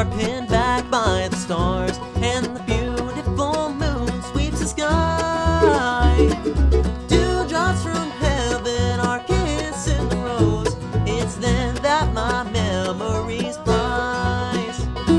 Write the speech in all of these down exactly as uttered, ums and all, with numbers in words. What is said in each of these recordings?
are pinned back by the stars, and the beautiful moon sweeps the sky. Dewdrops from heaven are kissing the rose. It's then that my memories rise.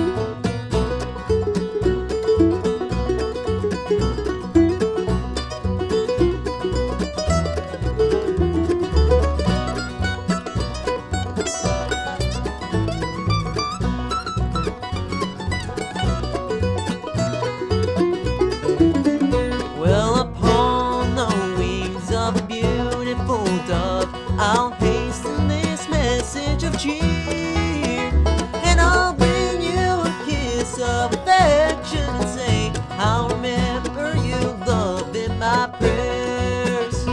Well, upon the wings of a beautiful dove, I'll hasten this message of cheer, and I'll bring you a kiss of affection and say, I'll remember you, love, in my prayers.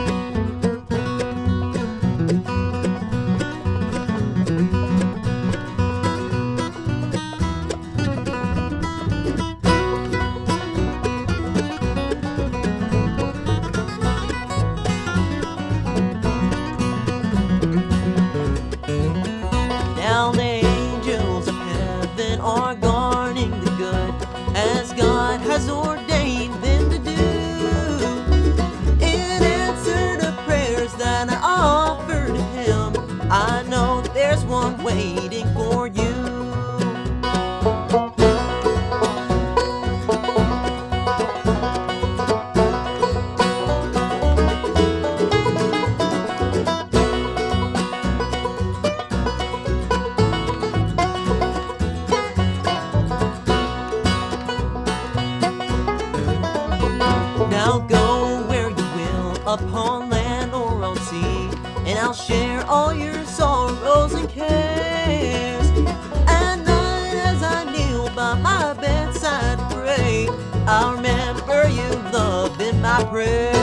Now the angels of heaven are guarding the good, as God has ordained them to do. In answer to prayers that I offer to Him, I know there's one waiting for you. Now go where you will, upon land or on sea, and I'll share all your sorrows and cares. At night as I kneel by my bedside to pray, I'll remember you, love, in my prayers.